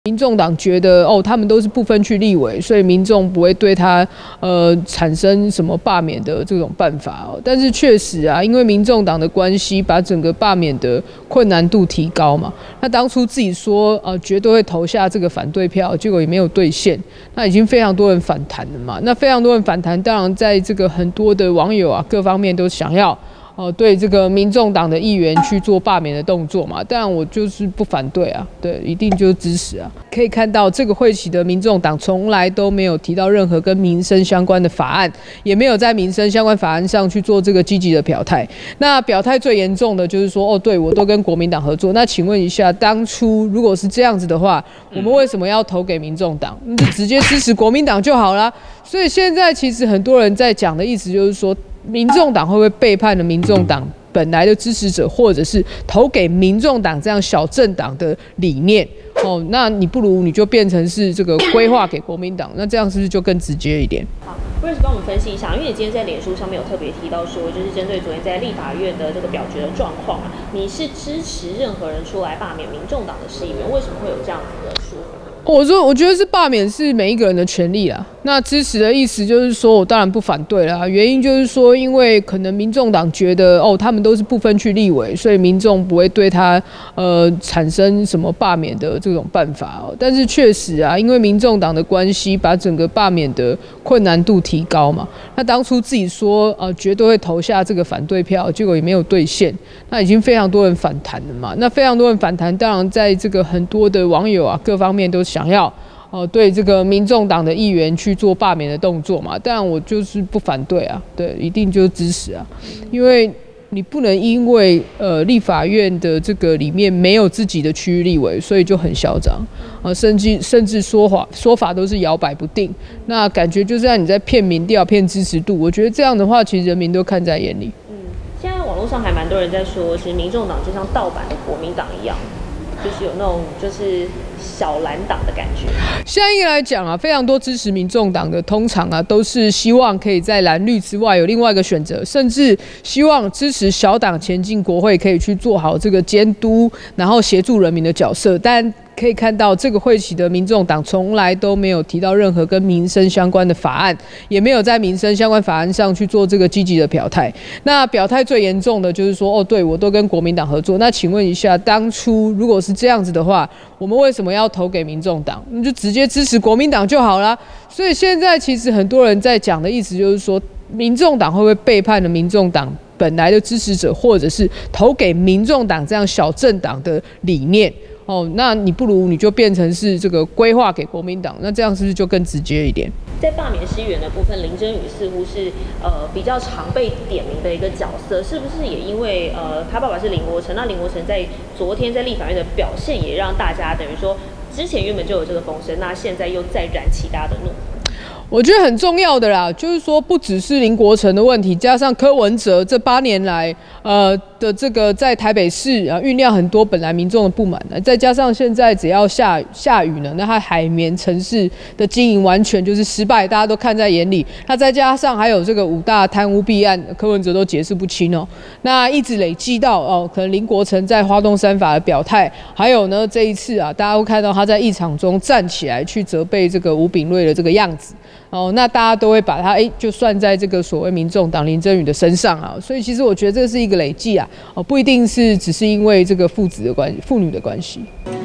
民众党觉得他们都是不分区立委，所以民众不会对他产生什么罢免的这种办法但是确实啊，因为民众党的关系，把整个罢免的困难度提高嘛。那当初自己说绝对会投下这个反对票，结果也没有兑现，那已经非常多人反弹了嘛。那非常多人反弹，当然在这个很多的网友啊各方面都想要。对这个民众党的议员去做罢免的动作嘛，当然我就是不反对啊，对，一定就是支持啊。可以看到这个会期的民众党从来都没有提到任何跟民生相关的法案，也没有在民生相关法案上去做这个积极的表态。那表态最严重的就是说，对我都跟国民党合作。那请问一下，当初如果是这样子的话，我们为什么要投给民众党？你就直接支持国民党就好啦。所以现在其实很多人在讲的意思就是说，民众党会不会背叛了民众党本来的支持者，或者是投给民众党这样小政党的理念？那你不如你就变成是这个规划给国民党，那这样是不是就更直接一点？ 好，Bruce帮我们分析一下，因为你今天在脸书上面有特别提到说，就是针对昨天在立法院的这个表决的状况啊，你是支持任何人出来罢免民众党的市议员，为什么会有这样子的说法？ 我觉得是罢免是每一个人的权利啦。那支持的意思就是说，我当然不反对啦。原因就是说，因为可能民众党觉得他们都是不分区立委，所以民众不会对他产生什么罢免的这种办法但是确实啊，因为民众党的关系，把整个罢免的困难度提高嘛。那当初自己说绝对会投下这个反对票，结果也没有兑现，那已经非常多人反弹了嘛。那非常多人反弹，当然在这个很多的网友啊各方面都想要对这个民众党的议员去做罢免的动作嘛，当然我就是不反对啊，对，一定就是支持啊，因为你不能因为立法院的这个里面没有自己的区域立委，所以就很嚣张甚至说法都是摇摆不定，那感觉就是让你在骗民调、骗支持度。我觉得这样的话，其实人民都看在眼里。 现在网络上还蛮多人在说，其实民众党就像盗版的国民党一样。就是有那种就是小蓝党的感觉。 现在一来讲啊，非常多支持民众党的，通常啊都是希望可以在蓝绿之外有另外一个选择，甚至希望支持小党前进国会，可以去做好这个监督，然后协助人民的角色。但可以看到，这个会期的民众党从来都没有提到任何跟民生相关的法案，也没有在民生相关法案上去做这个积极的表态。那表态最严重的就是说，对我都跟国民党合作。那请问一下，当初如果是这样子的话，我们为什么要投给民众党？你就直接支持国民党就好啦。所以现在其实很多人在讲的意思就是说，民众党会不会背叛了民众党本来的支持者，或者是投给民众党这样小政党的理念？那你不如你就变成是这个规划给国民党，那这样是不是就更直接一点？ 在罢免市议员的部分，林珍羽似乎是比较常被点名的一个角色，是不是也因为他爸爸是林国成？那林国成在昨天在立法院的表现，也让大家等于说之前原本就有这个风声，那现在又再燃起大家的怒火。 我觉得很重要的啦，就是说不只是林国成的问题，加上柯文哲这8年来的这个在台北市酝酿很多本来民众的不满再加上现在只要下雨呢，那他海绵城市的经营完全就是失败，大家都看在眼里。那再加上还有这个5大贪污弊案，柯文哲都解释不清那一直累积到可能林国成在花东三法的表态，还有呢这一次大家会看到他在议场中站起来去责备这个吴秉叡的这个样子。那大家都会把他就算在这个所谓民众党林珍羽的身上所以其实我觉得这是一个累计不一定是只是因为这个父女的关系。